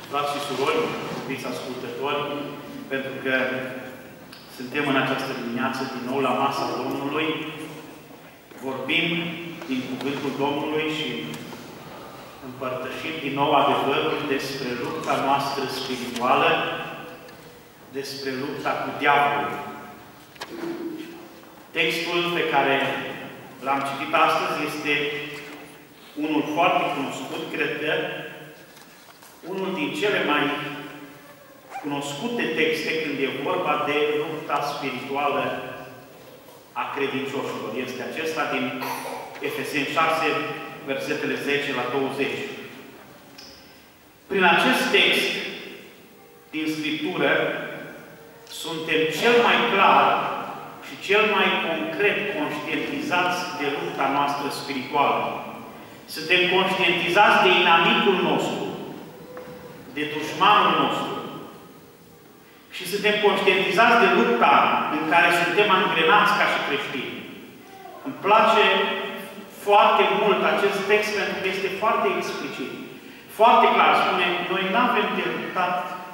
frați și surori, iubiți ascultători, pentru că suntem în această dimineață din nou la masa Domnului, vorbim din cuvântul Domnului și împărtășim din nou adevărul despre lupta noastră spirituală, despre lupta cu diavolul. Textul pe care l-am citit astăzi este unul foarte cunoscut, cred că unul din cele mai cunoscute texte când e vorba de lupta spirituală a credincioșilor. Este acesta din Efeseni 6, versetele 10 la 20. Prin acest text din Scriptură suntem cel mai clar și cel mai concret conștientizați de lupta noastră spirituală. Suntem conștientizați de inamicul nostru, de dușmanul nostru. Și suntem conștientizați de lupta în care suntem angrenați ca și creștini. Îmi place foarte mult acest text pentru că este foarte explicit. Foarte clar spune, noi nu avem de luptat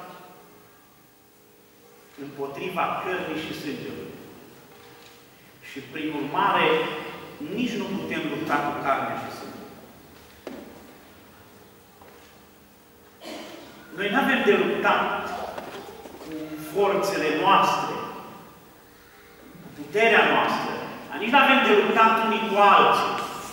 împotriva cărnii și sângelui. Și prin urmare, nici nu putem lupta cu carnea și sângele. Noi nu avem de luptat cu forțele noastre, cu puterea noastră. Nici nu avem de luptat unii cu alții,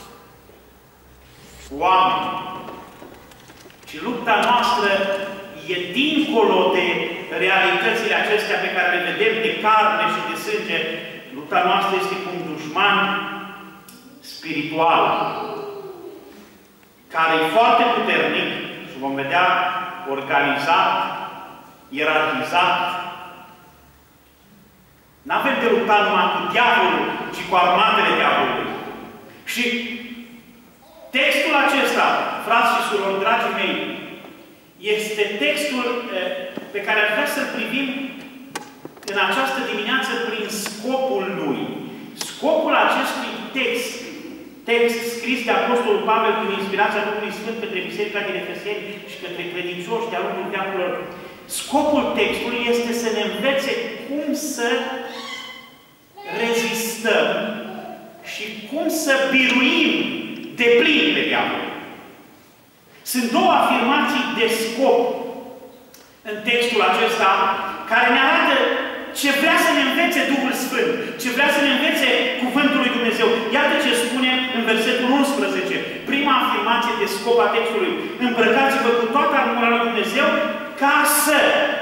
cu oameni. Ci lupta noastră e dincolo de realitățile acestea pe care le vedem de carne și de sânge. Lupta noastră este cu un dușman spiritual, care e foarte puternic și vom vedea organizat, ierarhizat. N-avem de luptat numai cu diavolul, ci cu armatele diavolului. Și textul acesta, frați și surori, dragii mei, este textul pe care ar vrea să-l privim în această dimineață prin scopul lui. Scopul acestui text scris de Apostolul Pavel prin inspirația Duhului Sfânt către Biserica din Efeseni și către credincioși de-a lungul veacurilor. Scopul textului este să ne învețe cum să rezistăm și cum să biruim deplin pe diavol. Sunt două afirmații de scop în textul acesta care ne arată ce vrea să ne învețe Duhul Sfânt, ce vrea să ne învețe Cuvântul lui Dumnezeu. Iată ce spune în versetul 11, prima afirmație de scop a textului. Îmbrăcați-vă cu toată armura lui Dumnezeu ca să...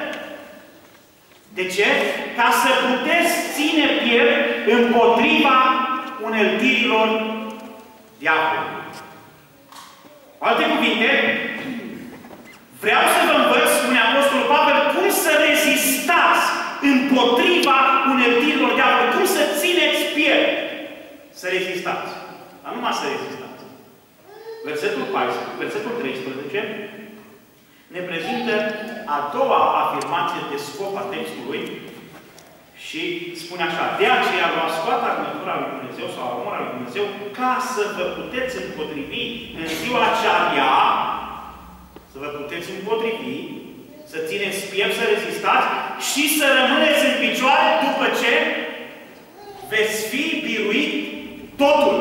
De ce? Ca să puteți ține piept împotriva uneltirilor diavolului. Cu alte cuvinte, vreau să vă învăț, spune Apostolul Pavel, cum să rezistați împotriva uneltirilor diavolului, cum să țineți piept. Să rezistați. Dar numai să rezistați. Versetul 13 ne prezintă a doua afirmație de scop a textului și spune așa: de aceea luați toată armătura lui Dumnezeu sau armura lui Dumnezeu ca să vă puteți împotrivi în ziua cea rea, să vă puteți împotrivi, să țineți piept, să rezistați și să rămâneți în picioare după ce veți fi biruit totul.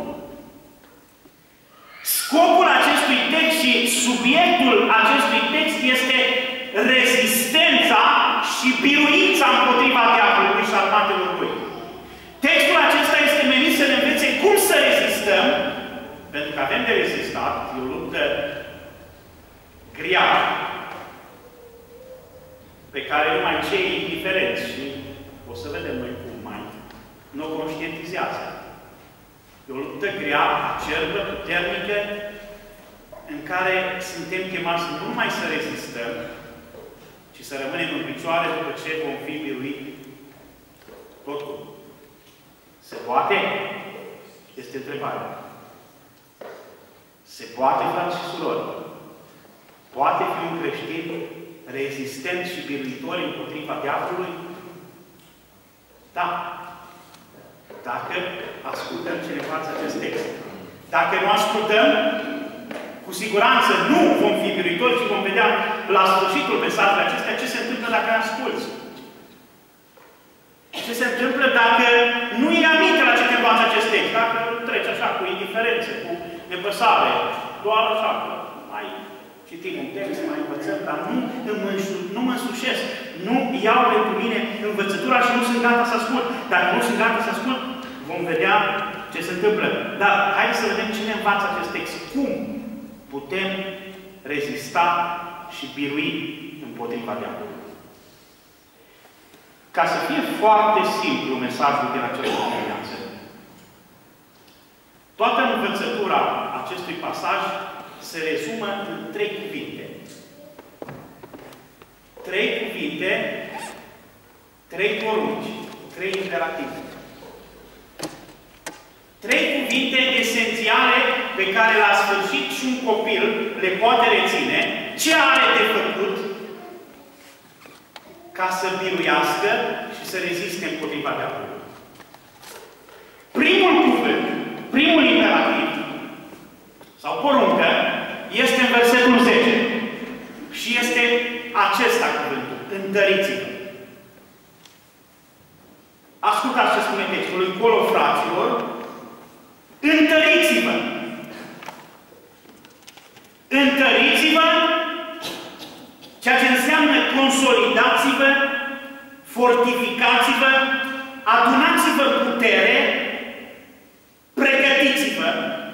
Scopul acestui text și subiectul acestui text este rezistența și biruința împotriva diavolului și armatelor lui. Textul acesta este menit să ne învețe cum să rezistăm, pentru că avem de rezistat, e o luptă grea, pe care numai cei indiferenți, și o să vedem noi cum mai, nu o conștientizează. E o luptă grea, acerbă, puternică, în care suntem chemați nu numai să rezistăm, ci să rămânem în picioare după ce vom fi biruit totul. Se poate? Este întrebarea. Se poate, frați și surori? Poate fi un creștin rezistent și biruitor împotriva diavolului? Da. Dacă ascultăm ce ne face acest text. Dacă nu ascultăm, Cu siguranță nu vom fi biruitori, ci vom vedea la sfârșitul mesajului acestea ce se întâmplă dacă asculți. Ce se întâmplă dacă nu iei aminte la ce te învață acest text, dacă treci așa, cu indiferență, cu nepăsare, doar așa, mai citim un text, mai învățăm, dar nu mă însușesc, nu iau pentru mine învățătura și nu sunt gata să ascult. Dacă nu sunt gata să ascult, vom vedea ce se întâmplă. Dar haideți să vedem ce ne învață acest text. Cum putem rezista și birui împotriva diavolului. Ca să fie foarte simplu mesajul din această dimineață, toată învățătura acestui pasaj se rezumă în 3 cuvinte. 3 cuvinte, 3 porunci, 3 imperative. 3 cuvinte esențiale pe care la sfârșit și un copil le poate reține ce are de făcut ca să biruiască și să reziste împotriva diavolului. Primul cuvânt, primul imperativ sau poruncă este în versetul 10 și este acesta cuvântul. Întăriți-vă. Ascultați ce spune textul încolo, fraților. Întăriți-vă! Întăriți-vă, ceea ce înseamnă consolidați-vă, fortificați-vă, adunați-vă putere, pregătiți-vă,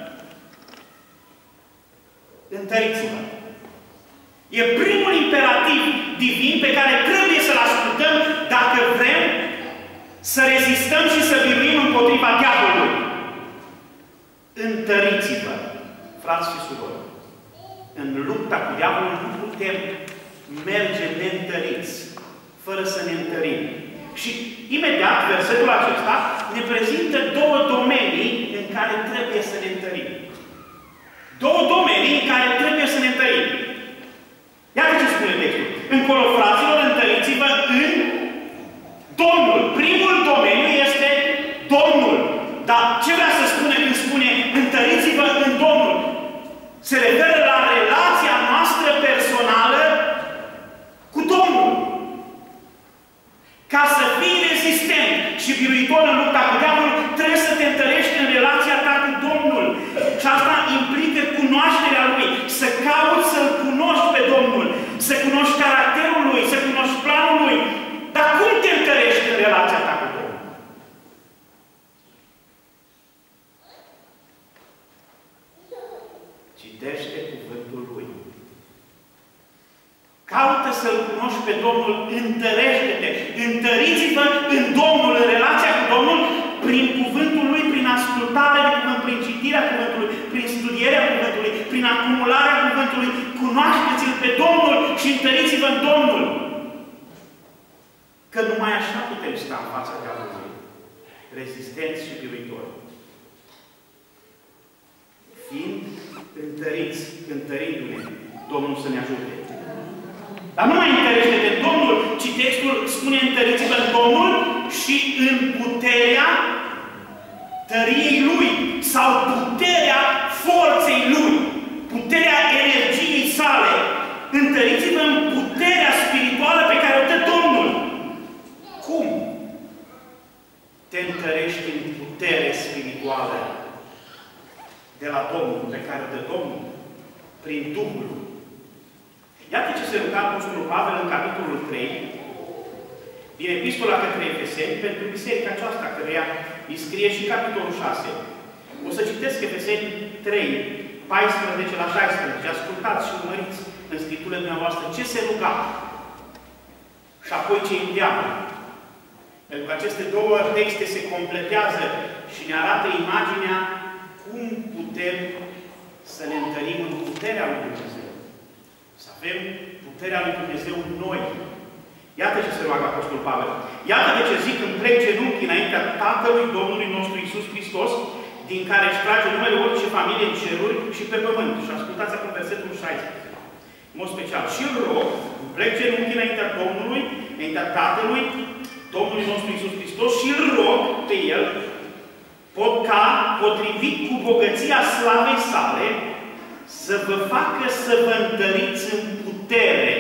întăriți-vă. E primul imperativ divin pe care trebuie să-l ascultăm dacă vrem să rezistăm și să biruim împotriva diavolului. Întăriți-vă, frați și surori. În lupta cu diavolul nu putem merge neîntăriți, fără să ne întărim. Și imediat, versetul acesta ne prezintă 2 domenii în care trebuie să ne întărim. 2 domenii în care trebuie să ne întărim. Iată ce spune textul. Încolo, fraților, întăriți-vă în Domnul. Primul domeniu este Domnul. Dar ce vrea să spune când spune întăriți-vă în Domnul? Se referă la relația noastră personală cu Domnul. Ca să fii rezistent și biruitor în lupta cu diavolul, trebuie să te întărești în relația ta cu Domnul. Și asta implică cunoașterea Lui. Să cauți să-L cunoști pe Domnul. Să cunoști caracterul Lui, să cunoști planul Lui. Dar cum te întărești în relația ta cu Domnul? Citește cuvântul Lui. Caută să-L cunoști pe Domnul, întărește-te. Întăriți-vă în Domnul, în relația cu Domnul, prin cuvântul Lui, prin ascultarea de cuvânt, prin citirea cuvântului, prin studierea cuvântului, prin acumularea cuvântului. Cunoașteți-L pe Domnul și întăriți-vă în Domnul. Că numai așa putem sta în fața diavolului, rezistenți și biruitori. Fiind întăriți, întărindu-ne, Domnul să ne ajute. Dar nu mai întărește de Domnul, ci textul spune întăriți-vă în Domnul și în puterea tăriei Lui sau puterea forței Lui, puterea energiei sale. Întăriți-vă în puterea spirituală pe care o dă Domnul. Cum te întărești în putere spirituală de la Domnul, pe care o dă Domnul? Prin Duhul. Iată ce se ruga Apostolul Pavel în capitolul 3, din Epistola către Efeseni, pentru biserica aceasta, căreia îi scrie și capitolul 6. O să citesc Efeseni 3, 14 la 16. Ascultați și urmăriți în scripturile dumneavoastră ce se ruga și apoi ce îndeamnă. Pentru că aceste 2 texte se completează și ne arată imaginea cum putem să ne întărim în puterea lui Dumnezeu. Să avem puterea lui Dumnezeu în noi. Iată ce se roagă Apostolul Pavel. Iată de ce zic, îmi plec genunchi înaintea Tatălui Domnului nostru Iisus Hristos, din care își trage numele orice familie în ceruri și pe pământ. Și ascultați acum versetul 16. În mod special. Și îl rog, îmi plec genunchi înaintea Domnului, înaintea Tatălui Domnului nostru Iisus Hristos și îl rog pe El, ca, potrivit cu bogăția slavei sale, să vă facă să vă întăriți în putere.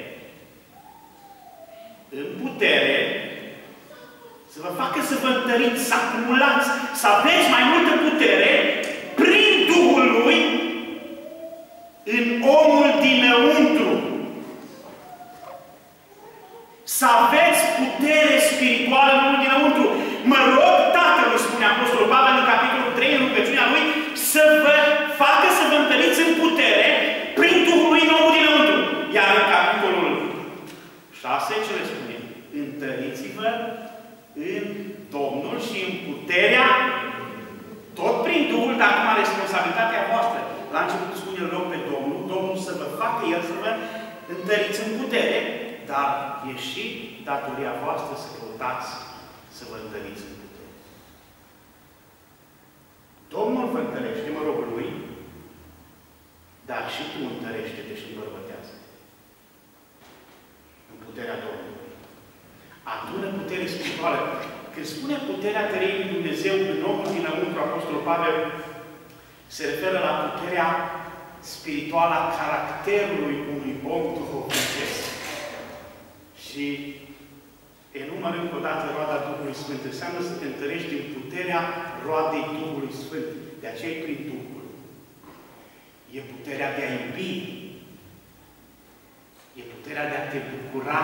În putere, să vă facă să vă întăriți, să acumulați, să aveți mai multă putere prin Duhul Lui în omul dinăuntru. Să aveți putere spirituală în omul dinăuntru. Mă rog Tatălui, spune Apostolul Pavel în capitolul 3, în rugăciunea lui, să vă facă să vă întăriți în putere prin Duhul Lui în omul dinăuntru. Iar în capitolul 6, ce le spune? Întăriți-vă în Domnul și în puterea, tot prin Duhul, dar acum responsabilitatea voastră. La început spune loc pe Domnul, Domnul să vă facă El să vă întăriți în putere, dar e și datoria voastră să căutați să vă întăriți în putere. Domnul vă întărește, mă rog Lui, dar și tu întărește-te și îmbărbătează. În puterea Domnului. Adună putere spirituală. Când spune puterea tăriei lui Dumnezeu în omul dinăuntru, Apostolul Pavel se referă la puterea spirituală a caracterului unui om duhovnicesc. Și enumăr încă o dată roada Duhului Sfânt. Înseamnă să te întărești în puterea roadei Duhului Sfânt. De aceea e prin Duhul. E puterea de a iubi. E puterea de a te bucura.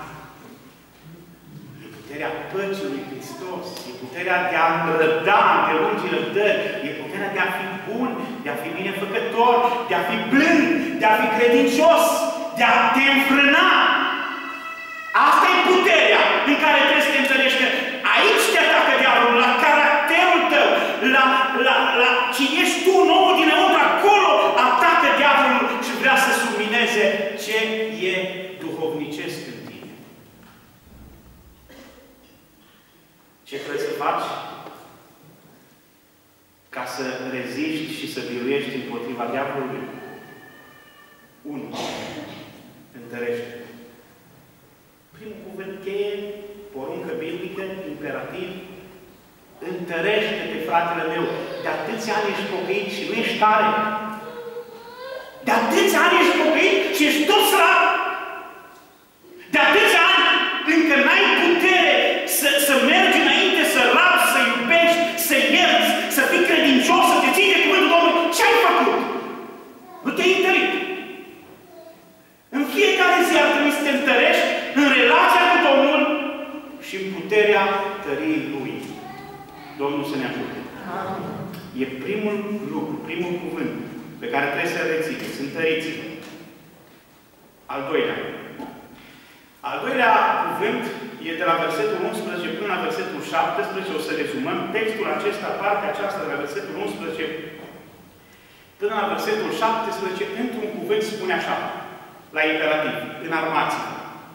E puterea păcii lui Hristos. E puterea de a înrăda de lungi răbdări. E puterea de a fi bun, de a fi binefăcător, de a fi blând, de a fi credincios, de a te înfrâna. Asta e puterea în care trebuie să te întărești. Aici te atacă diavolul, la caracterul tău, la cine ești tu, omul dinăuntru, acolo atacă diavolul și vrea să submineze ce e duhovnicesc în tine. Ce trebuie să faci? Ca să reziști și să biruiești împotriva diavolului? 1. Întărește. Primul cuvânt cheie, poruncă biblică, imperativ. Întărește-te, fratele meu. De atâția ani ești pocăit și nu ești tare. De atâția ani ești pocăit și ești tot slab. De atâția ani încă n-ai putere să mergi înainte, să rabi, să iubești, să ierți, să fii credincios, să te ții de cuvântul Domnului. Ce ai făcut? Nu te-ai întărit. În fiecare zi ar trebui să te întărești în relația cu Domnul și în puterea tăriei Lui. Domnul să ne ajute. E primul lucru, primul cuvânt pe care trebuie să-l rețineți. Întăriți-vă. Al doilea. Al doilea cuvânt e de la versetul 11 până la versetul 17. O să rezumăm textul acesta, partea aceasta de la versetul 11 până la versetul 17, într-un cuvânt spune așa, la imperativ, înarmați-vă.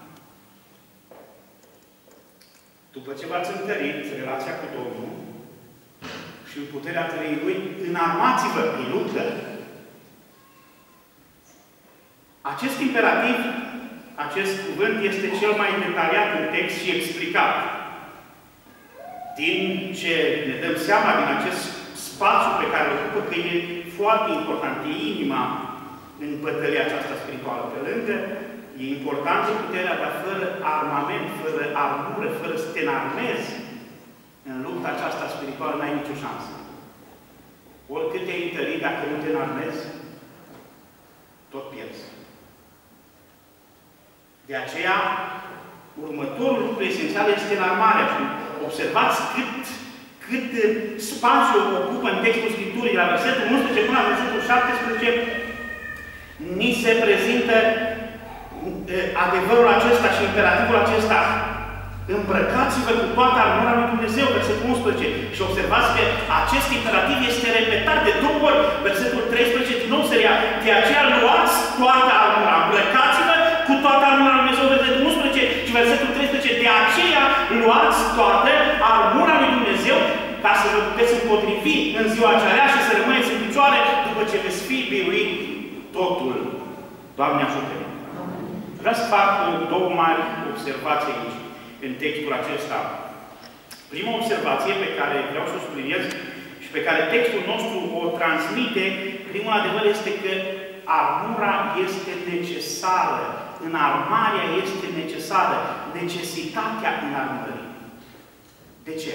După ce v-ați întărit relația cu Domnul și în puterea tăriei Lui, înarmați-vă în luptă. Acest imperativ, acest cuvânt este cel mai detaliat în text și explicat. Din ce ne dăm seama din acest spațiu pe care îl ocupă, că e foarte important, e inima în bătălia aceasta spirituală. Pe lângă, e importantă puterea, dar fără armament, fără armură, fără să te înarmezi în lupta aceasta spirituală, n-ai nicio șansă. Oricât te-ai întărit, dacă nu te înarmezi, tot pierzi. De aceea, următorul lucru esențial este înarmarea. Observați cât spațiu ocupă în textul Scripturii, la versetul 11 până la versetul 17, ni se prezintă adevărul acesta și imperativul acesta. Îmbrăcați-vă cu toată armura lui Dumnezeu, versetul 11. Și observați că acest imperativ este repetat de două ori. Versetul 13 din nou se rea. De aceea luați toată armura. Îmbrăcați-vă cu toată armura lui Dumnezeu, versetul 11 și versetul 13. De aceea luați toată armura lui Dumnezeu ca să vă puteți împotrivi în ziua aceea și să rămâneți în picioare după ce veți fi biruit totul. Doamne ajută-ne! Vreau să fac două mari observații aici, în textul acesta. Prima observație pe care vreau să o subliniez și pe care textul nostru o transmite Primul adevăr este că armura este necesară. Înarmarea este necesară. Necesitatea înarmării. De ce?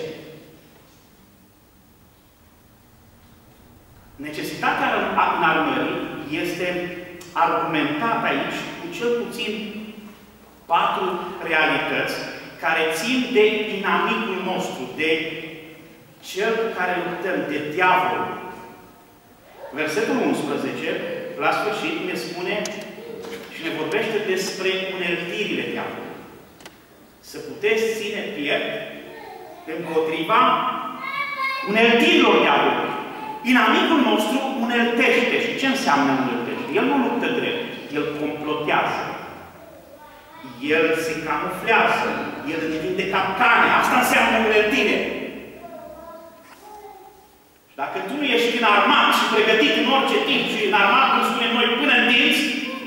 Necesitatea înarmării este argumentată aici cu cel puțin 4 realități care țin de inamicul nostru, de cel cu care luptăm, de diavol. Versetul 11, la sfârșit, ne spune și ne vorbește despre uneltirile diavolului. Să puteți ține piept împotriva uneltirilor diavolului. Inamicul nostru uneltește. Și ce înseamnă uneltește? El nu luptă drept, el complotează. El se camuflează, el întinde capcane. Asta înseamnă uneltire. Și dacă tu nu ești înarmat și pregătit în orice timp și înarmat, cum spunem noi, până în dinți,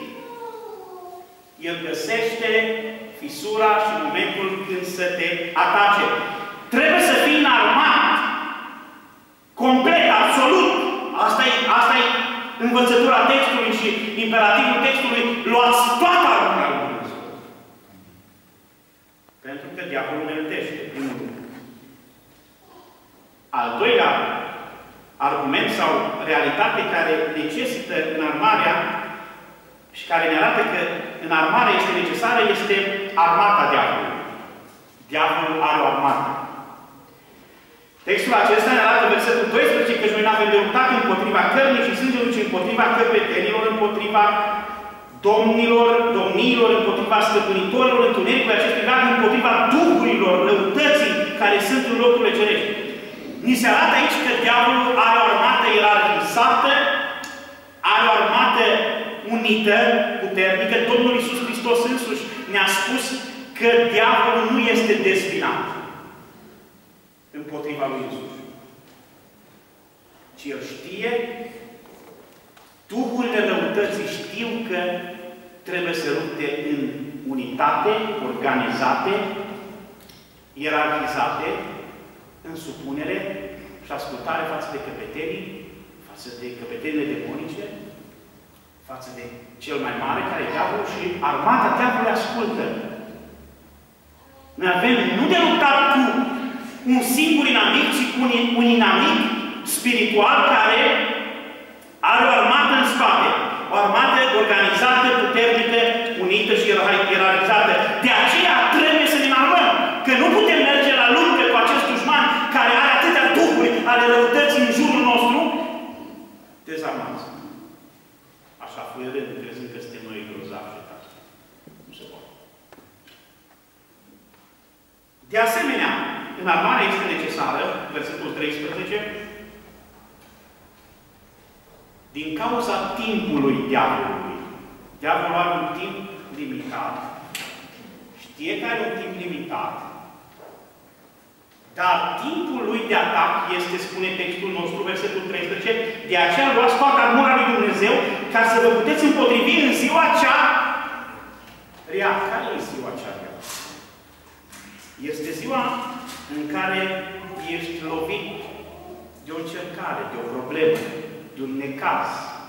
el găsește fisura și momentul când să te atace. Trebuie să fii înarmat. Complet, absolut. Asta e învățătura textului și imperativul textului. Luați toată armura lui Dumnezeu. Pentru că diavolul uneltește, primul lucru. Al doilea argument sau realitate care necesită înarmarea și care ne arată că înarmarea este necesară este armata diavolului. Diavolul are o armată. Textul acesta ne arată versetul 12 că noi nu avem de luptat împotriva cărnii și sângelui, ci împotriva căpetenilor, împotriva domniilor, împotriva stăpânitorilor, întunericului acestui veac, împotriva duhurilor, răutății care sunt în locurile cerești. Ni se arată aici că diavolul are o armată ierarhizată, are o armată unită, puternică. Domnul Iisus Hristos însuși ne-a spus că diavolul nu este dezbinat împotriva lui Iisus. Ci el știe, duhurile răutății știu că trebuie să lupte în unitate, organizate, ierarhizate, în supunere și ascultare față de căpetenii, față de căpetenile demonice, față de cel mai mare, care e diavolul, și armata diavolului ascultă. Noi avem nu de luptat cu un singur inamic, ci cu un inamic spiritual care are o armată în spate. O armată organizată, puternică, unită și ierarhizată. De aceea trebuie să ne înarmăm. Că nu putem merge la luptă cu acest dușman care are atâtea duhuri ale răutății în jurul nostru, dezarmați. Așa fluierând, crezând că suntem noi grozavi și tari. Nu se poate. De asemenea, înarmarea este necesară, versetul 13, din cauza timpului diavolului. Diavolul are un timp limitat. Știe că are un timp limitat. Dar timpul lui de atac este, spune textul nostru, versetul 13, de aceea luați toată armura lui Dumnezeu ca să vă puteți împotrivi în ziua cea rea. Care e ziua cea rea? Este ziua în care ești lovit de o încercare, de o problemă, de un necaz.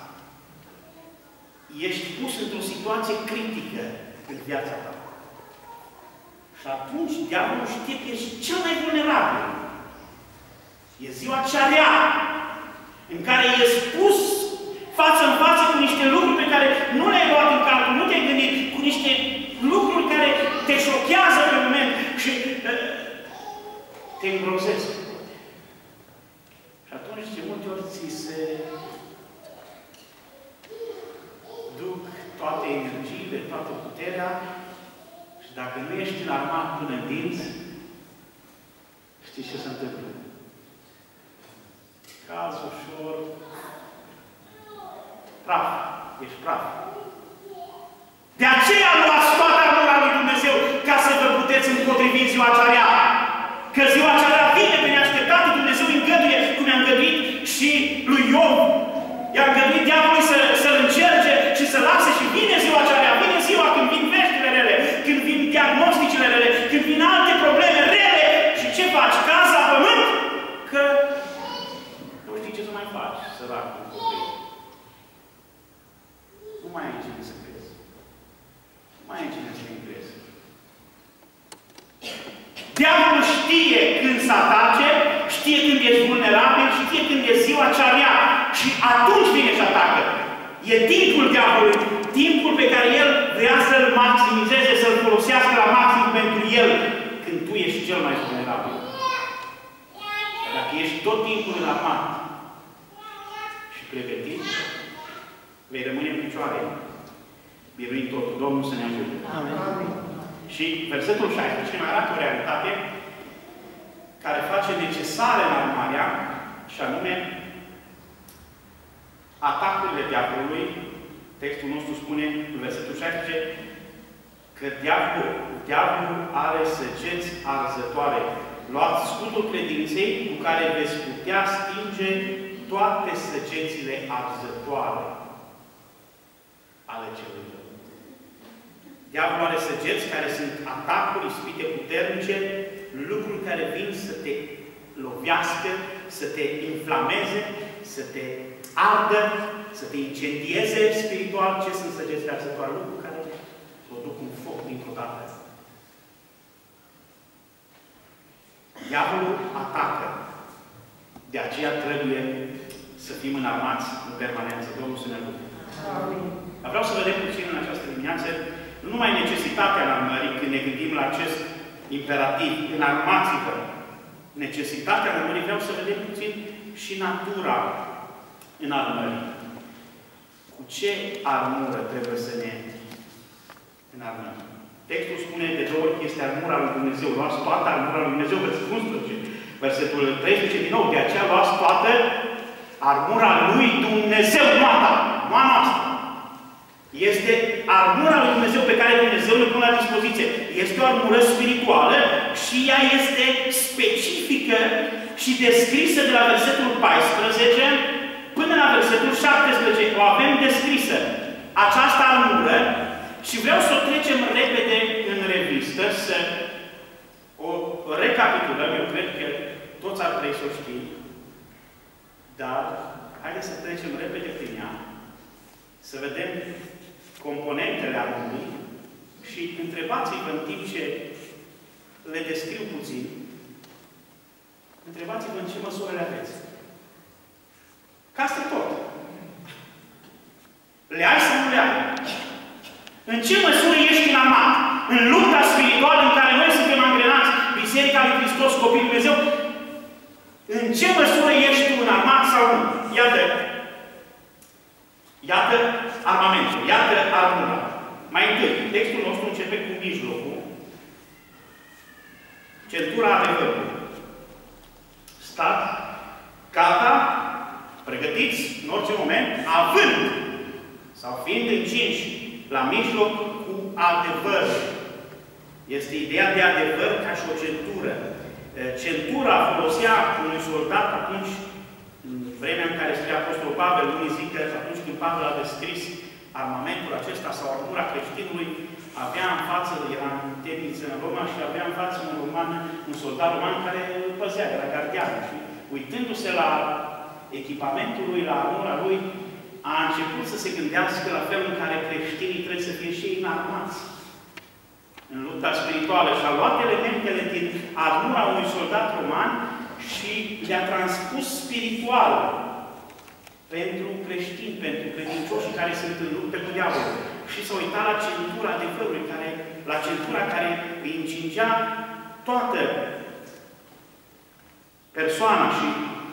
Ești pus într-o situație critică în viața ta. Și atunci diavolul știe că ești cel mai vulnerabil. E ziua cea rea, în care ești pus față în față cu niște lucruri pe care nu le-ai luat în calcul, nu te-ai gândit, cu niște lucruri care te șochează pe moment și te îngrozesc. Și atunci, de multe ori, ți se duc toate energiile, toată puterea și dacă nu ești înarmat până în dinți, știi ce se întâmplă? Caz ușor, praf, ești praf. De aceea luați toată armura lui Dumnezeu ca să vă puteți împotrivi ziua cea rea. Că ziua cea rea vine pe neașteptate, Dumnezeu îngăduie, cum i-a îngăduit și lui Iov. I-a îngăduit diavolului să-l încerce și să lase și vine ziua cea rea. Vine ziua când vin veștile rele, când vin diagnosticile rele, când vin alte probleme rele. Și ce faci? Cazi la pământ? Că nu știi ce să mai faci, săracul copil. să atace, știe când ești vulnerabil, știe când e ziua cea rea. Și atunci vine și atacă. E timpul diavolului, timpul pe care el vrea să-l maximizeze, să-l folosească la maxim pentru el, când tu ești cel mai vulnerabil. Dacă ești tot timpul înarmat și pregătit, vei rămâne în picioare, biruind totul. Domnul să ne ajute. Amin. Și versetul 16 ne arată o realitate care face necesară înarmarea, și anume atacurile diavolului. Textul nostru spune, în versetul 16, că diavolul are săgeți arzătoare. Luați scutul credinței cu care veți putea stinge toate săgețile arzătoare ale celui rău. Diavolul are săgeți care sunt atacuri, ispite puternice, lucruri care vin să te lovească, să te inflameze, să te ardă, să te incendieze spiritual. Ce sunt săgețile arzătoare? Lucruri care produc un foc dintr-o dată. Diavolul atacă. De aceea trebuie să fim înarmați în permanență. Domnul să ne ajute. Dar vreau să vedem puțin în această dimineață nu numai necesitatea înarmării, când ne gândim la acest imperativ, înarmați-vă. Necesitatea înarmării, vreau să vedem puțin și natura înarmării. Cu ce armură trebuie să ne înarmăm? Textul spune de două ori că este armura lui Dumnezeu. Luați toată armura lui Dumnezeu, versetul 11. Versetul 13, din nou, de aceea luați toată armura lui Dumnezeu, nu a ta, nu a noastră. Este armura lui Dumnezeu pe care Dumnezeu ne pune la dispoziție. Este o armură spirituală și ea este specifică și descrisă de la versetul 14 până la versetul 17. O avem descrisă această armură și vreau să o trecem repede în revistă, să o recapitulăm. Eu cred că toți ar trebui să o știm, dar haideți să trecem repede prin ea, să vedem componentele armorii și întrebați-vă în timp ce le descriu puțin, întrebați-vă în ce măsură le aveți. Ca asta tot. Le ai sau nu le ai? În ce măsură ești înarmat? În lupta spirituală în care noi suntem angrenați, Biserica lui Hristos, copilul Dumnezeu, în ce măsură ești tu înarmat sau nu? Iată armamentul, iată armura. Mai întâi, textul nostru începe cu mijlocul, centura adevărului. Stați, gata, pregătiți în orice moment, având sau fiind încinși la mijloc cu adevăr. Este ideea de adevăr ca și o centură. Centura folosea unui soldat atunci, în vremea în care scria Apostolul Pavel, unii zic că atunci când Pavel a descris armamentul acesta sau armura creștinului, avea în față, era în temniță în Roma și avea în față un soldat roman care îl păzea, era gardian. Și uitându-se la echipamentul lui, la armura lui, a început să se gândească la felul în care creștinii trebuie să fie și ei înarmați în lupta spirituală. Și a luat elementele din armura unui soldat roman și le-a transpus spiritual pentru creștini, pentru credincioșii care sunt în luptă cu diavolul. Și s-a uitat la centura adevărului, la centura care îi încingea toată persoana și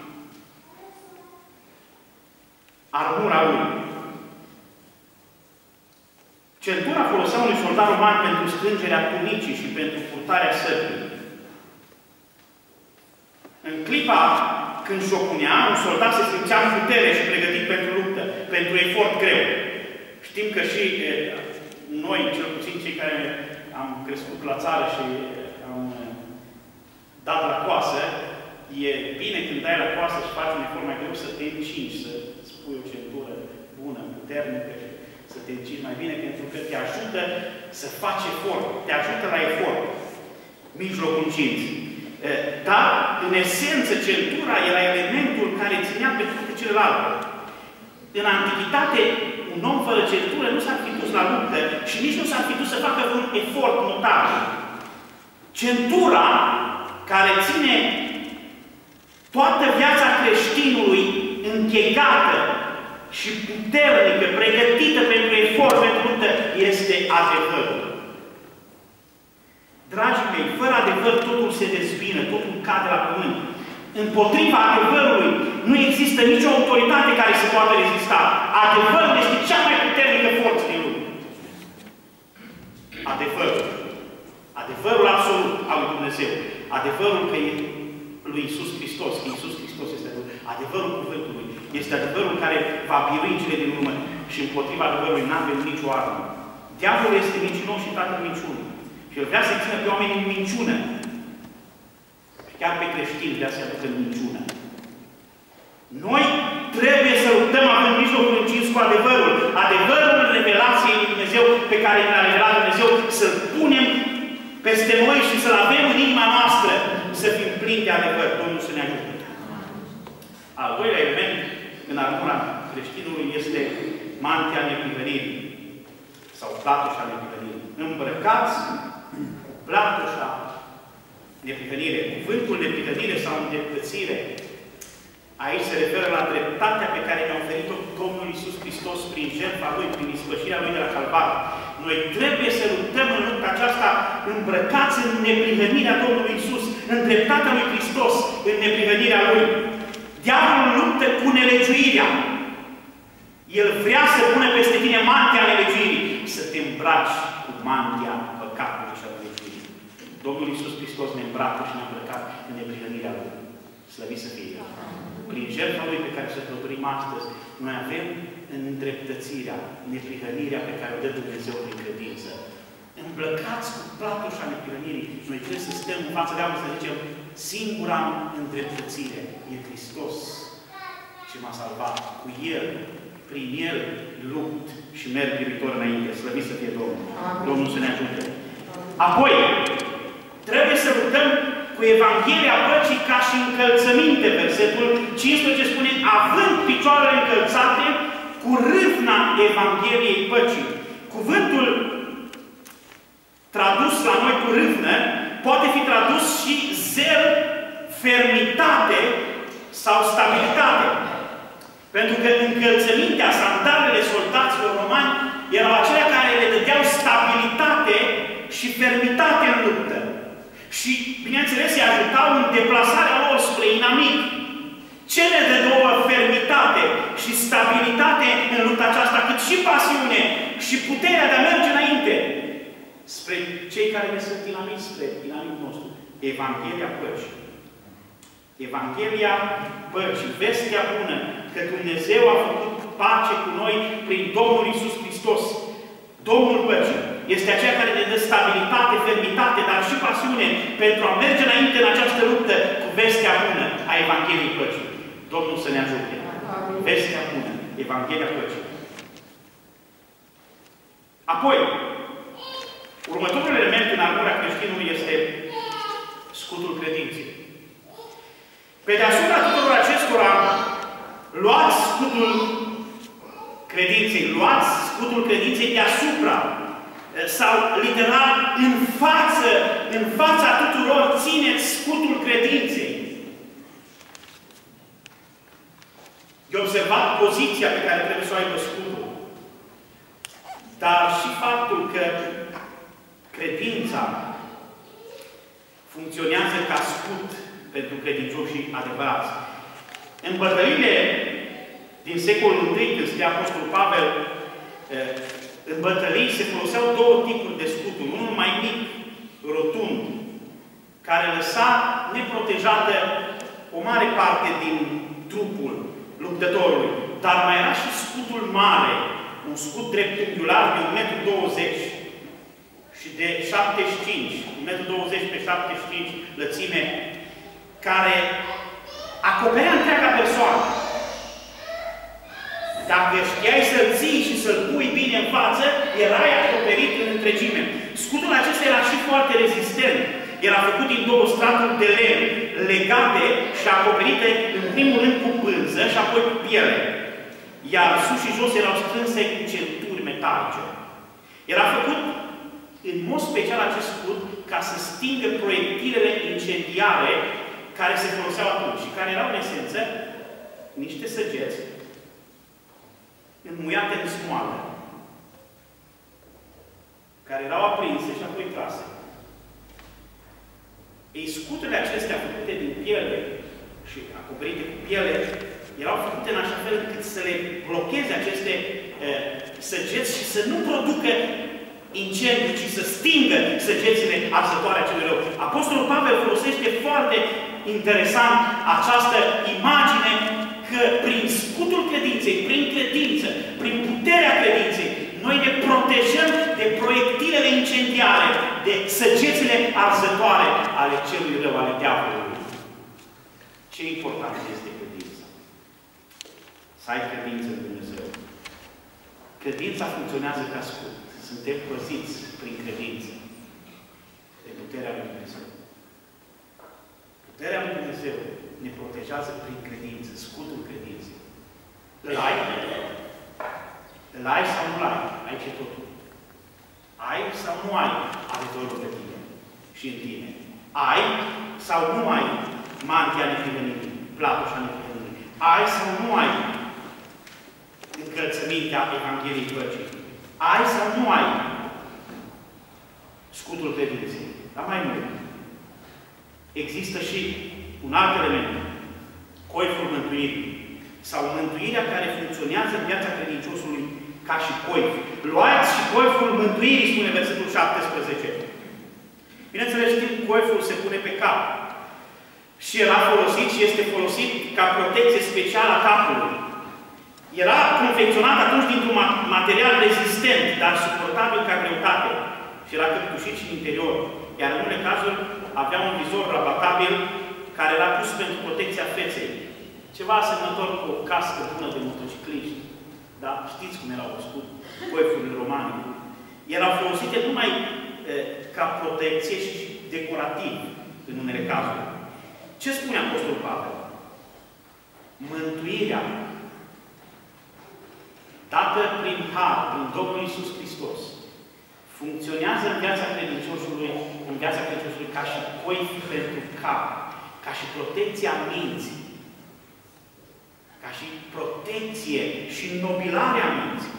armura lui. Centura folosea unui soldat roman pentru strângerea tunicii și pentru purtarea săbii. În clipa când și-o punea, un soldat se simțea în putere și pregătit pentru luptă, pentru efort greu. Știm că și noi, cel puțin cei care am crescut la țară și am dat la coasă, e bine când dai la coasă și faci un efort mai greu să te încingi, să spui o centură bună, puternică, să te încingi mai bine, pentru că te ajută să faci efort, te ajută la efort, mijlocul încinți. Dar, în esență, centura era elementul care ținea pe toate celelalte. În antichitate, un om fără centură nu s-ar fi dus la luptă și nici nu s-ar fi dus să facă un efort notabil. Centura care ține Toată viața creștinului închegată și puternică, pregătită pentru efort, pentru luptă, este adevărul. Dragii mei, fără adevăr totul se dezbină, totul cade la pământ. Împotriva adevărului nu există nicio autoritate care se poate rezista. Adevărul este cea mai puternică forță din lume. Adevărul. Adevărul absolut al lui Dumnezeu. Adevărul că e lui Iisus Hristos, că Iisus Hristos este adevărul cuvântului. Este adevărul care va birui cele din urmă și împotriva adevărului n-avem nicio armă. Diavolul este mincinos și tatăl minciunii. Și el vrea să țină pe oameni în minciună. Și chiar pe creștini vrea să-i aducă în minciună. Noi trebuie să luptăm având mijlocul încins cu adevărul. Adevărul revelației lui Dumnezeu pe care ne-a revelat Dumnezeu, să-l punem peste noi și să-l avem în inima noastră, să fim plini de adevăr. Domnul să ne ajute. Al doilea element în armura creștinului este mantia neprihănirii sau platoșa neprihănirii. Îmbrăcați platoșa neprihănire. Cuvântul neprihănire sau îndreptățire aici se referă la dreptatea pe care ne-a oferit-o Domnul Iisus Hristos prin jertfa Lui, prin ispășirea Lui de la Calvar. Noi trebuie să luptăm în lupta aceasta îmbrăcați în neprihănirea Domnului Iisus, în dreptatea Lui Hristos, în neprihănirea Lui. Diavolul luptă cu nelegiuirea. El vrea să pună peste tine mantia nelegiuirii, să te îmbraci cu mantia păcatului și a nelegiuirii. Domnul Iisus Hristos ne îmbracă și ne-a îmbrăcat în neprihănirea Lui. Slăvit să fie. Prin jertfa Lui pe care să sărbătorim astăzi, noi avem îndreptățirea, neprihănirea pe care o dă Dumnezeu prin credință. Îmbrăcați cu platoșa neprihănirii. Noi trebuie să stăm în fața de oameni să zicem, singura îndreptățire e Hristos ce m-a salvat. Cu El, prin El, lupt și merg privitor înainte. Slăvit să fie Domnul. Domnul să ne ajute. Apoi, trebuie să luptăm cu Evanghelia păcii ca și încălțăminte. Versetul 15 spune, având picioarele încălțate cu râvna Evangheliei păcii. Cuvântul tradus la noi cu râvnă poate fi tradus și zel, fermitate sau stabilitate. Pentru că încălțămintea, sandalele soldaților romani erau acelea care le dădeau stabilitate și fermitate în luptă. Și, bineînțeles, îi ajutau în deplasarea lor spre inamic. Cele de două, fermitate și stabilitate în lupta aceasta, cât și pasiune și puterea de a merge înainte spre cei care ne sunt inamici, spre inamicul nostru. Evanghelia păcii. Evanghelia păcii, vestea bună că Dumnezeu a făcut pace cu noi prin Domnul Iisus Hristos. Domnul păcii este aceea care ne dă stabilitate, fermitate, dar și pasiune pentru a merge înainte în această luptă cu vestea bună a Evangheliei păcii. Domnul să ne ajute. Vestea bună, Evanghelia păcii. Apoi, următorul element în armura creștinului este scutul credinței. Pe deasupra tuturor acestora, luați scutul credinței. Luați scutul credinței deasupra. Sau, literal, în fața tuturor, țineți scutul credinței. De observat poziția pe care trebuie să o aibă scutul. Dar și faptul că credința funcționează ca scut pentru credincioșii adevărați. În bătăliile din secolul I, când scrie Apostolul Pavel, în bătălii se foloseau două tipuri de scuturi. Unul mai mic, rotund, care lăsa neprotejată o mare parte din trupul luptătorului. Dar mai era și scutul mare, un scut dreptunghiular de 1,20 m și de 75, 1,20 m pe 75 lățime, care acoperea întreaga persoană. Dacă știai să-l ții și să-l pui bine în față, erai acoperit în întregime. Scutul acesta era și foarte rezistent. Era făcut din două straturi de lemn, legate și acoperite în primul rând cu pânză și apoi cu piele. Iar sus și jos erau strânse cu centuri metalice. Era făcut în mod special acest scut ca să stingă proiectilele incendiare care se foloseau atunci și care erau, în esență, niște săgeți înmuiate în smoală, care erau aprinse și apoi trase. Ei, scuturile acestea făcute din piele și acoperite cu piele, erau făcute în așa fel încât să le blocheze aceste săgeți și să nu producă incendiu, ci să stingă săgețile arzătoare a celui rău. Apostolul Pavel folosește foarte interesant această imagine că prin scutul credinței, prin credință, prin puterea credinței, noi ne protejăm de proiectilele incendiare, de săgețile arzătoare ale celui rău, ale diavolului. Ce important este credința? Să ai credință în Dumnezeu. Credința funcționează ca scut. Suntem păziți prin credință de puterea lui Dumnezeu. Puterea lui Dumnezeu ne protejează prin credință, scutul credinței. Îl ai? Îl ai sau nu-l ai? Aici e totul. Ai sau nu ai ajutorul pe tine și în tine? Ai sau nu ai mantia neprihănirii, platoșa neprihănirii? Ai sau nu ai încălțămintea Evangheliei Păcii? Ai sau nu ai scutul credinței? Dar mai mult. Există și un alt element. Coiful mântuirii. Sau mântuirea care funcționează în viața credinciosului ca și coif. Luați și coiful mântuirii, spune versetul 17. Bineînțeles, știm, coiful se pune pe cap. Și era folosit și este folosit ca protecție specială a capului. Era confecționat atunci dintr-un material rezistent, dar suportabil ca greutate. Și era căptușit și în interior. Iar în unele cazuri avea un vizor rabatabil care era pus pentru protecția feței. Ceva asemănător cu o cască bună de motocicliști. Da? Știți cum erau coifurile romane. Erau folosite numai ca protecție și decorativ în unele cazuri. Ce spune Apostolul Pavel? Mântuirea dată prin har, prin Domnul Iisus Hristos, funcționează în viața credinciosului ca și coif pentru cap, ca și protecția minții, ca și protecție și înnobilarea minții.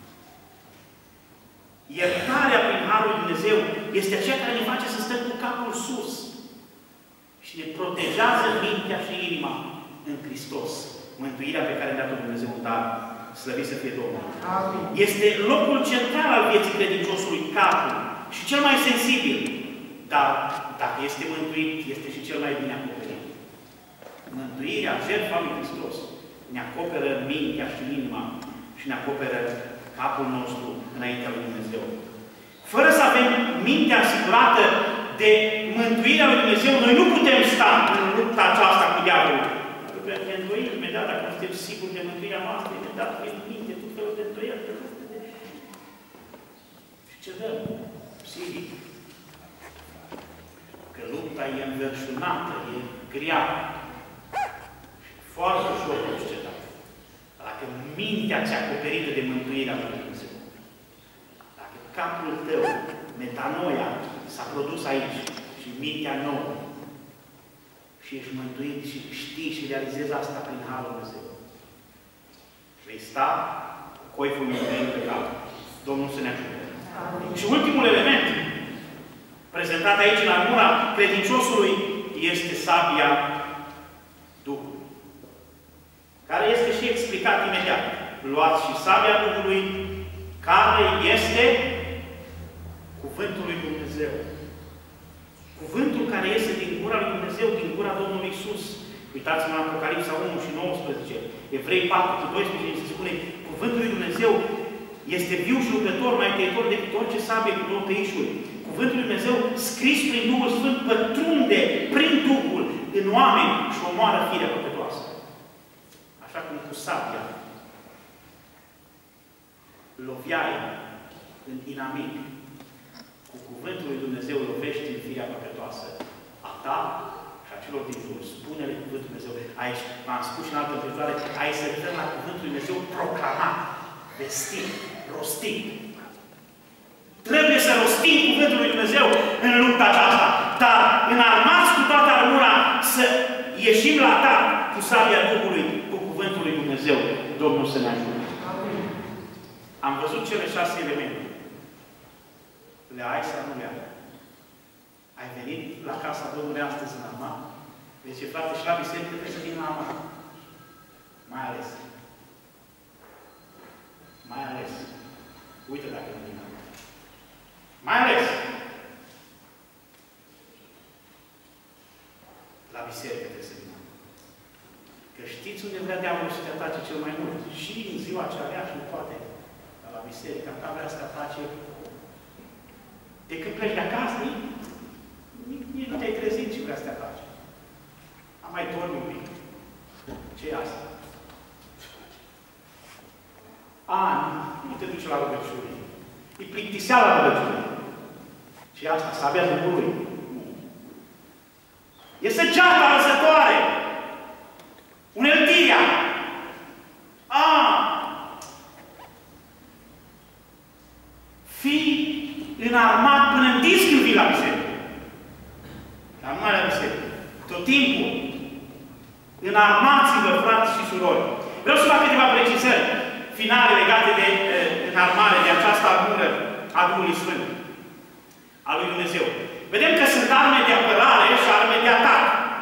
Iertarea prin harul lui Dumnezeu este aceea care ne face să stăm cu capul sus și ne protejează mintea și inima în Hristos. Mântuirea pe care ne-a dat Dumnezeu în dar. Slăvit să fie Domnul. Amin. Este locul central al vieții credinciosului, capul, și cel mai sensibil. Dar, dacă este mântuit, este și cel mai bine acoperit. Mântuirea, jertfa lui Hristos, ne acoperă mintea și inima și ne acoperă capul nostru înaintea lui Dumnezeu. Fără să avem mintea asigurată de mântuirea lui Dumnezeu, noi nu putem sta în lupta aceasta cu diavolul. Ne îndoim imediat, dacă nu suntem siguri de mântuirea noastră, imediat vin minte, tot felul de îndoieli. Și ce dăm? Psihic. Că lupta e înverșunată, e grea. Și foarte ușor de scedat. Dacă mintea ți-a acoperită de mântuirea lui Dumnezeu, dacă capul tău, metanoia, s-a produs aici și mintea nouă, și ești mântuit și știi și realizezi asta prin harul Dumnezeu. Vei sta cu coiful mântuirii pe cap. Domnul să ne ajute. Și ultimul element prezentat aici în armura credinciosului este sabia Duhului, care este și explicat imediat. Luați și sabia Duhului, care este cuvântul lui Dumnezeu. Cuvântul care iese din gura lui Dumnezeu, din gura Domnului Iisus. Uitați-vă în Apocalipsa 1 și 19. Evrei 4 cu 12 se spune: cuvântul lui Dumnezeu este viu și lucrător, mai tăitor decât orice sabie cu două tăișuri. Cuvântul lui Dumnezeu, scris prin Duhul Sfânt, pătrunde prin Duhul în oameni și omoară firea păcătoasă. Așa cum cu sabia loviai în inamic, cu cuvântul lui Dumnezeu lovești în firea păcătoasă a ta și a celor din jur. Spune-le cuvântul lui Dumnezeu. Aici, m-am spus și în altă împrejurare, aici se referă la cuvântul lui Dumnezeu proclamat, vestit, rostit. Trebuie să rostim cuvântul lui Dumnezeu în lupta aceasta, dar înarmați cu toată armura să ieșim la atac cu sabia Duhului, cu cuvântul lui Dumnezeu. Domnul să ne ajute. Am văzut cele 6 elemente. Le ai sau nu le ai? Ai venit la casa Domnului astăzi în armat? Deci, frate, și la biserică trebuie să vin la armat. Mai ales. Mai ales. Uite dacă nu vin la armat. Mai ales. La biserică trebuie să vină. Că știți unde vrea diavolul să te atace cel mai mult? Și în ziua cea rea și în toate. Dar la biserică, ca vrea să te atace. De când pleci de acasă, nici nu te-ai trezit și vrea să te atace. Am mai dormit un pic. Ce e asta? Nu te duci la rugăciune. E plictiseala la rugăciune. Ce e asta? Sabia Duhului. E săgeata arsătoare. Uneltirea. Fii înarmat până în disc când vii la biserică. Dar numai la biserică. Tot timpul. Înarmați-vă, frați și surori. Vreau să fac câteva precizări finale legate de înarmare, de această armură a Duhului Sfânt, a lui Dumnezeu. Vedem că sunt arme de apărare și arme de atac.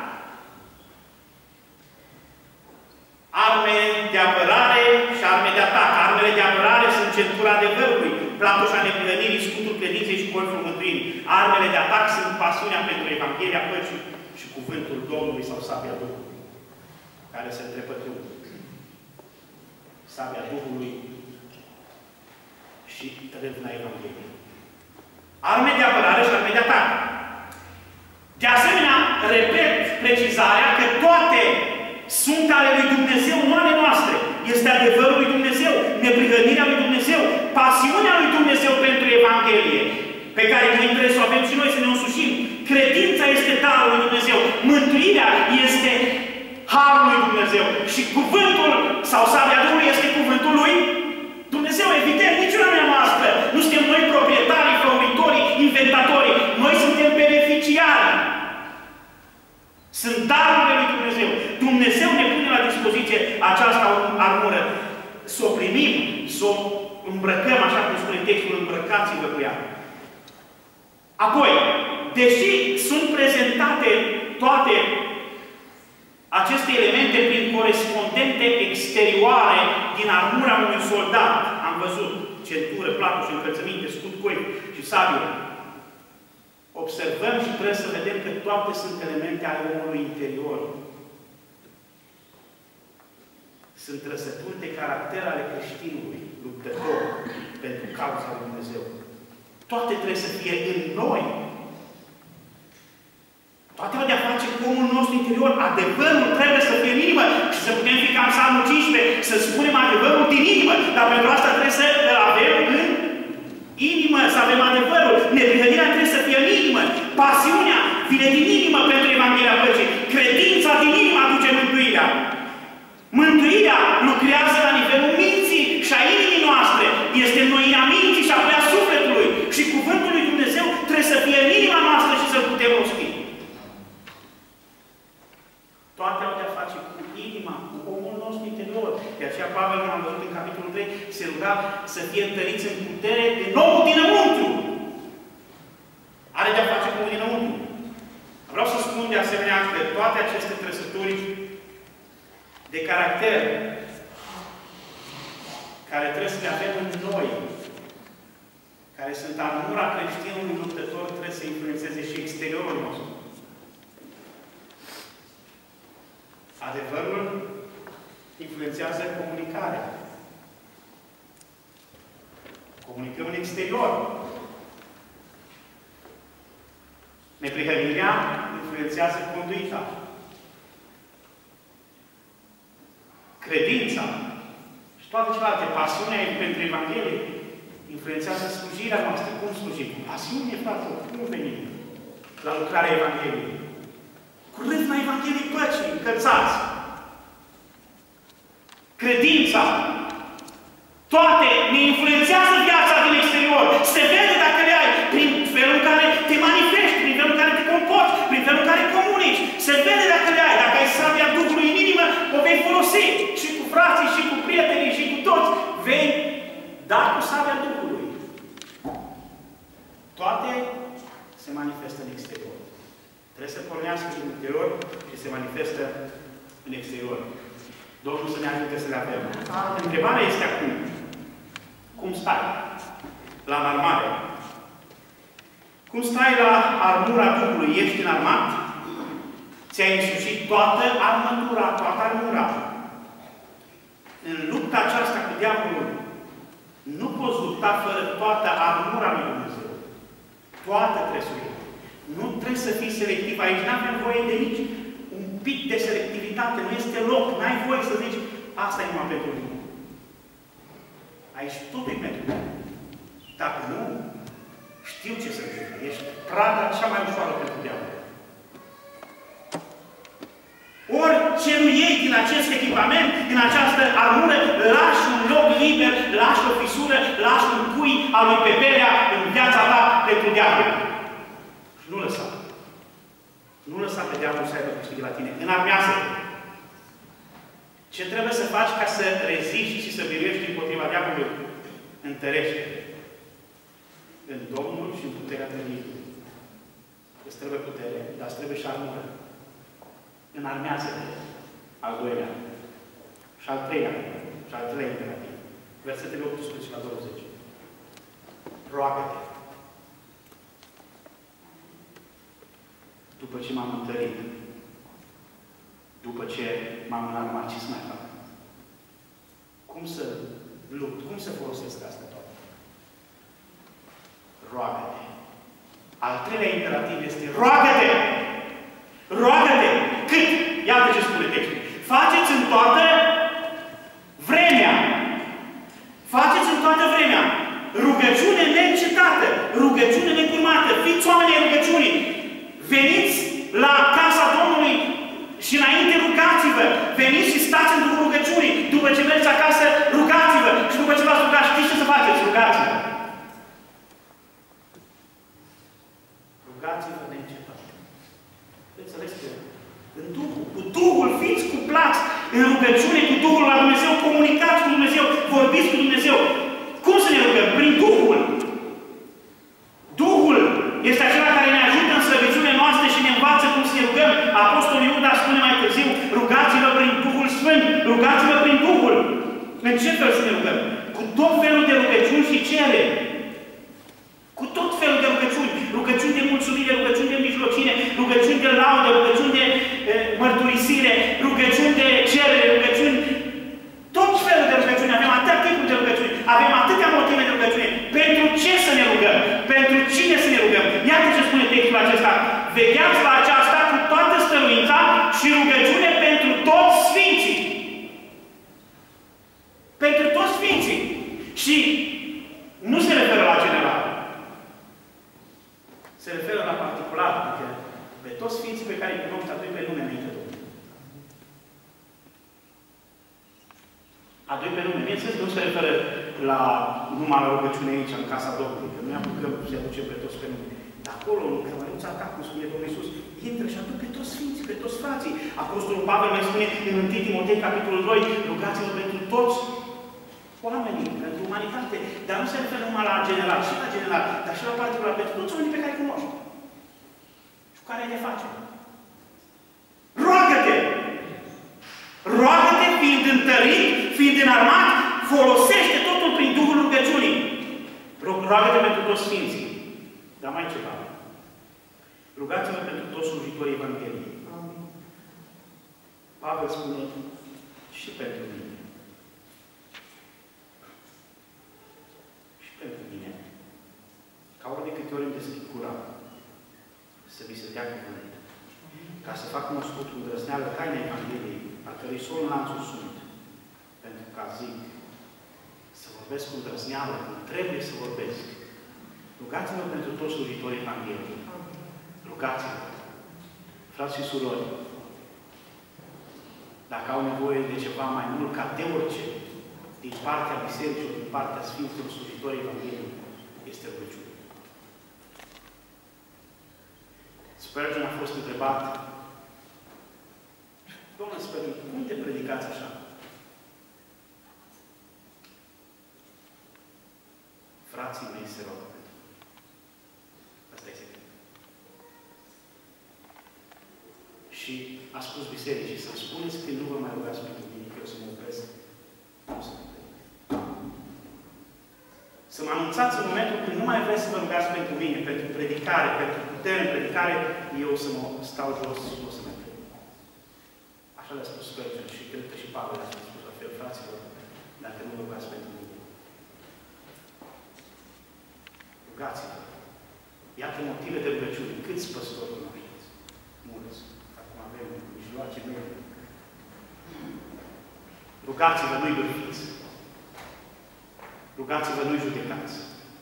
Arme de apărare și arme de atac. Armele de apărare sunt centura adevărului, platoșa neprihănirii, scutul credinței și colțul mântuirii. Armele de atac sunt pasiunea pentru Evanghelia Păcii și cuvântul Domnului sau sabia Duhului, care se întrepătrund. Sabia Duhului și râvna Evangheliei. Arme de apărare și arme de atac. De asemenea, repet precizarea că toate sunt ale lui Dumnezeu, nu ale noastre. Este adevărul lui Dumnezeu, neprihănirea lui Dumnezeu, pasiunea lui Dumnezeu pentru Evanghelie, pe care noi trebuie să o avem și noi să ne însușim. Credința este darul lui Dumnezeu. Mântuirea este harul lui Dumnezeu. Și cuvântul sau sabia Duhului este cuvântul lui Dumnezeu. Evident, niciuna nu e noastră. Nu suntem noi proprietarii, făuritorii, inventatorii. Noi suntem beneficiari. Sunt darurile lui Dumnezeu. Dumnezeu ne pune la dispoziție această armură. Să o primim, să o îmbrăcăm, așa cum spune textul, îmbrăcați-vă cu ea. Apoi, deși sunt prezentate toate aceste elemente prin corespondente exterioare din armura unui soldat, am văzut centură, platoș, încălțăminte, scut, coi și sabie, observăm și trebuie să vedem că toate sunt elemente ale omului interior. Sunt trăsături de caracter ale creștinului, luptător pentru cauza lui Dumnezeu. Toate trebuie să fie în noi. Toate au de-a face cu omul nostru interior. Adevărul trebuie să fie în inimă. Și să putem fi ca în Psalmul 15, să spunem adevărul din inimă. Dar pentru asta trebuie să avem în inimă, să avem adevărul. Neprihănirea trebuie să fie în inimă. Pasiunea vine din inimă pentru Evanghelia Păcii. Credința din inimă aduce mântuirea. Mântuirea lucrează la nivelul minții și a inimii noastre. Este înnoirea minții și apoi a sufletului. Și cuvântul lui Dumnezeu trebuie să fie în inima noastră și să putem rosti. Toate au de-a face cu inima, cu omul nostru interior. De aceea Pavel, când am văzut în capitolul 3, se ruga să fie întăriți în putere de nou dinăuntru. Are de-a face cu dinăuntru. Vreau să spun de asemenea că toate aceste trăsături de caracter care trebuie să le avem în noi, care sunt armura creștinului luptător, trebuie să influențeze și exteriorul nostru. Adevărul influențează comunicarea. Comunicăm în exterior. Neprihănirea influențează conduita. Credința și toate celelalte, pasiunea pentru Evanghelie, influențează slujirea noastră. Cum slujim? Cu pasiune, frate, cum venim la lucrarea Evangheliei? Cu râvna Evangheliei Păcii, încălțați. Credința, toate ne influențează viața din exterior. Se vede dacă le ai, prin felul în care te manifesti, prin felul în care te comporți, prin felul în care comunici. Se vede dacă le ai, dacă ai dar cu sabia Duhului. Toate se manifestă în exterior. Trebuie să pornească din interior și se manifestă în exterior. Domnul să ne ajute să le avem. Întrebarea este acum. Cum stai la înarmare? Cum stai la armura Duhului? Ești înarmat? Ți-ai însușit toată armătura, toată armura. În lupta aceasta cu diavolul, nu poți lupta fără toată armura lui Dumnezeu. Toată trăsurile. Nu trebuie să fii selectiv aici. Nu avem voie de nici un pic de selectivitate. Nu este loc. N-ai voie să zici, asta e numai pentru mine. Aici totul e pentru mine. Dacă nu, știu ce să zic. Ești prada cea mai ușoară pentru diavol. Orice nu iei din acest echipament, din această armură, lași un loc liber, lași o fisură, lași un cui al lui Pepelea în viața ta pentru diavol. Și nu lăsa. Nu lăsa pe diavolul să aibă câștig la tine. Înarmează-te. Ce trebuie să faci ca să reziști și să biruiești împotriva diavolului? Întărește. În Domnul și în puterea Tăriului. Îți trebuie putere, dar îți trebuie și armură. Înarmează-te. Al doilea. Și al treilea. Și al treilea imperativ. Versetele 18 la 20. Roagă-te. După ce m-am întărit, după ce m-am înarmat, ce să mai fac? Cum să lupt? Cum să folosesc asta toată? Roagă-te. Al treilea imperativ este roagă-te! Roagă-te! Cât? Iată ce spune textul. Faceți în toată vremea. Faceți în toată vremea. Rugăciune neîncetată. Rugăciune necurmată. Fiți oamenii rugăciunii. Veniți la casa Domnului și înainte rugați-vă. Veniți și stați în rugăciunii. După ce mergeți acasă, rugați-vă. Și după ce v-ați rugat, știți ce să faceți? Rugați-vă. Rugați-vă neîncetat. Înțeles că în Duhul, cu Duhul fiți cuplați în rugăciune cu Duhul la Dumnezeu, comunicați cu Dumnezeu, vorbiți cu Dumnezeu. Cum să ne rugăm? Prin Duhul. Duhul este acela care ne ajută în slăbiciunile noastre și ne învață cum să ne rugăm. Apostolul Iuda spune mai târziu, rugați-vă prin Duhul Sfânt, rugați-vă prin Duhul. În ce fel să ne rugăm? Cu tot felul de rugăciuni și cereri. Cu tot felul de rugăciuni. Rugăciuni de mulțumire, rugăciuni de mijlocire, rugăciuni de laudă, rugăciuni de mărturisire, rugăciuni de cerere, rugăciuni. Tot felul de rugăciuni. Avem atâtea tipuri de rugăciuni. Avem atâtea motive de rugăciune. Pentru ce să ne rugăm? Pentru cine să ne rugăm? Iată ce spune textul acesta. Vegheați la aceasta cu toată stăruința și rugăciune pentru toți sfinții. Pentru toți sfinții. Și nu se referă la general. Se referă la particular, adică pe toți sfinții pe care îi cunoști atunci pe nume înainte de Domnul. Adui pe nume. Bineînțeles că nu se referă la numai la rugăciune aici, în casa Domnului, că nu ne apucăm să aducem pe toți pe nume. Dar acolo, în cămăruța ta, cum spune Domnul Iisus, intră și aduc pe toți sfinții, pe toți frații. Apostolul Pavel mai spune în 1 Timotei, capitolul 2, rugați-vă pentru toți oamenii, pentru umanitate. Dar nu se referă numai la general, și la general, dar și la particular, pentru toți oamenii pe care îi cunoști. Și cu care ai de face. Roagă-te! Roagă-te, fiind întărit, fiind înarmat, folosește totul prin Duhul rugăciunii. Roagă-te pentru toți sfinții. Dar mai ceva. Rugați-vă pentru toți slujitorii Evangheliei. Pavel spune și pentru mine. Și pentru mine. Ca ori de câte ori îmi deschid gura, să vi se dea cuvânt. Ca să fac cunoscut cu îndrăzneală taina Evangheliei, a cărei sol lanțul sunt. Pentru ca zic, să vorbesc cu îndrăzneală, cum trebuie să vorbesc. Rugați-vă pentru toți slujitorii Evangheliei. Rugați-vă. Frați și surori, dacă au nevoie de ceva mai mult ca de orice, din partea bisericii, din partea Sfinților slujitorii Evangheliei, este rugăciune. Spurgeon a fost întrebat, Domnul Spurgeon, cum te predicați așa? se roagă pentru mine. Asta e secret. Și a spus bisericii să spuneți că nu vă mai rugați pentru mine, că eu să mă opresc. Nu să mă opresc. Să mă anunțați în momentul când nu mai vreți să vă rugați pentru mine, pentru predicare, pentru putere în predicare, eu să mă stau jos și nu o să mă predic. Așa le-a spus Spurgeon și cred că și Pavel a spus la fel, fraților, dacă nu vă rugați pentru mine. Rugați-vă. Iată motive de rugăciune. Câți păstori cunoașteți? Mulți. Acum avem mijloace mele. Rugați-vă, nu-i bârfiți. Rugați-vă, nu-i judecați.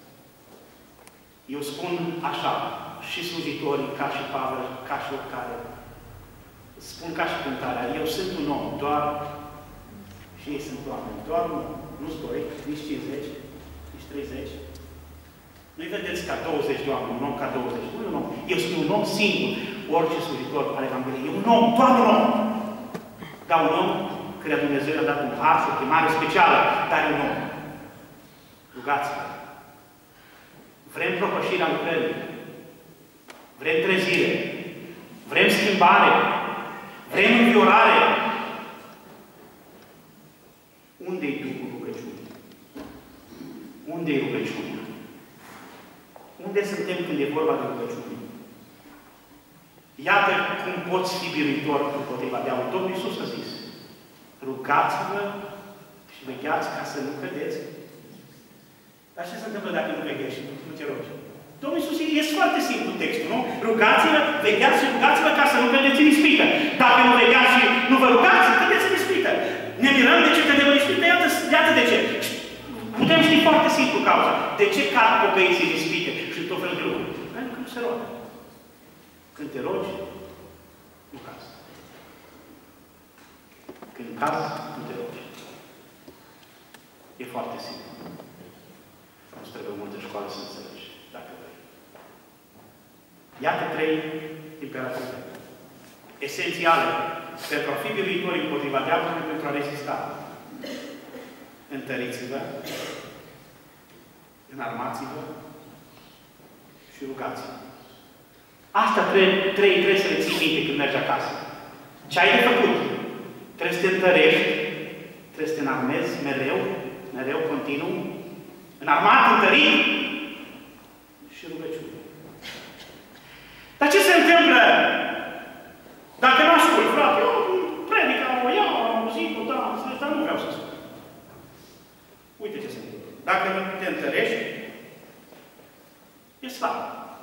Eu spun așa, și slujitorii, ca și Pavel, ca și oricare, spun ca și cântarea, eu sunt un om, doar, și ei sunt oameni, doar un om, nu-s doi, nici 50, nici 30. Nu-i vedeți ca 20 de oameni, un om ca 20, nu e un om. Eu sunt un om singur, orice slujitor al Evangheliei. E un om, doar un om. Dar un om, care Dumnezeu i-a dat un har și o chemare specială, dar e un om. Rugați-vă. Vrem propășirea lucrării. Vrem trezire. Vrem schimbare. Vrem înviorare. Unde-i Duhul rugăciunii? Unde-i rugăciunea? Unde suntem când e vorba de rugăciune? Iată cum poți fi biruitor împotriva diavolului. Domnul Iisus a zis, rugați-vă și vegheați ca să nu cădeți. Dar ce se întâmplă dacă nu veghești și nu te rogi? Domnul Iisus, e foarte simplu textul, nu? Rugați-vă, vegheați și rugați-vă ca să nu cădeți în ispită. Dacă nu vegheați și nu vă rugați, cădeți în ispită. Ne mirăm de ce cădem în ispită? Iată de ce. Putem ști foarte simplu cauza. De ce cad pocăiții în ispite și tot felul de lucruri? Pentru că nu se roagă. Când te rogi, nu cazi. Când cazi, nu te rogi. E foarte simplu. Nu trebuie multă școală să înțelegi, dacă vrei. Iată 3 imperative esențiale pentru a fi biruitori împotriva diavolului, pentru a rezista. Întăriți-vă, înarmați-vă și rugați-vă. Asta trebuie să le ții minte când mergi acasă. Ce ai de făcut? Trebuie să te întărești, trebuie să te înarmezi mereu, continuu, înarmat, întărit și rugăciune. Dar ce se întâmplă dacă nu ascult, frate? Eu predica, o iau, am auzit-o, da, dar nu vreau să spun. Uite ce se întâmplă. Dacă nu te întărești, e slab.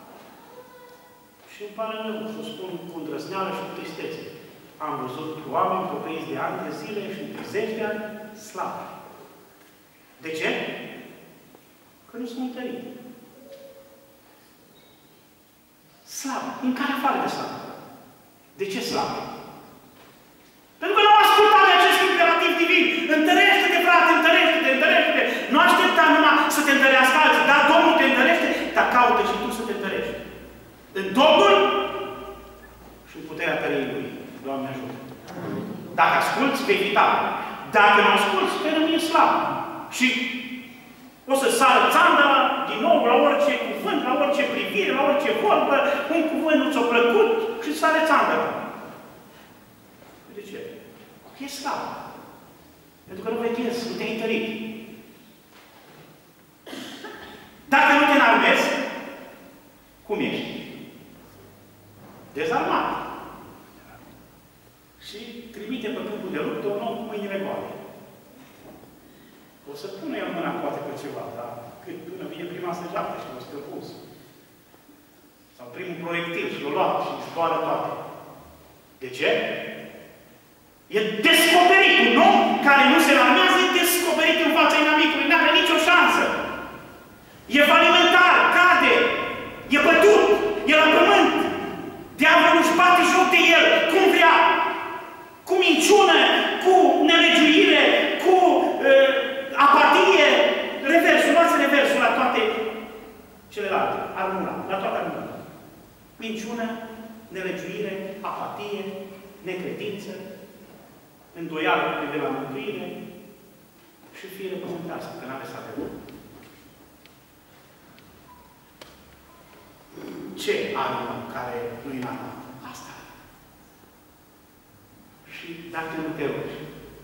Și îmi pare rău să o spun cu îndrăzneală și cu tristețe. Am văzut oameni pocăiți de ani de zile și de 10 de ani slabi. De ce? Că nu sunt întăriți. Slab. În care afară de slab? De ce slab? Pentru că nu am ascultat de acest imperativ divin. Întărește-te, frate, întărește-te, întărește-te. Nu aștepta numai să te întărească alții. Dar Domnul te întărește, dar caută și tu să te întărești. În Domnul și în puterea tăriei Lui. Doamne ajută. Dacă asculți, vei fi tare. Dacă nu asculți, vei rămâne slab. Și o să sară țandăra din nou la orice cuvânt, la orice privire, la orice vorbă, un cuvânt nu ți-a plăcut și sară țandăra. De ce? E slab. Pentru că nu veghezi, nu te-ai întărit. Dacă nu te înarmezi, cum ești? Dezarmat. Și trimite pe câmpul de luptă un om cu mâinile goale. O să pună el mâna poate pe ceva, dar cât până vine prima săgeată și o scăpus. Sau primul proiectil și l-o luat și zboară toate. De ce? E descoperit. Un om care nu se înarmează e descoperit în fața inamicului. Nu are nicio șansă. E falimentar, cade, e bătut, e la pământ. Diavolul își bate joc de el, cum vrea. Cu minciună, cu nelegiuire, cu apatie. Reversul, luați reversul la toate celelalte. Armura, la toată armura. Minciună, nelegiuire, apatie, necredință, îndoială cu privire la mântuire și fire pământească, că n-are să avem. ce are un om care nu-i la mână? Asta. Și dacă nu te rogi,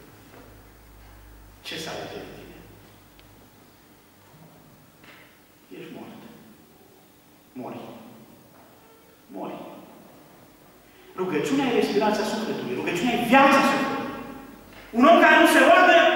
ce să alege de tine? Ești mort. Mori. Mori. Rugăciunea e respirația sufletului. Rugăciunea e viața sufletului. Un om care nu se roagă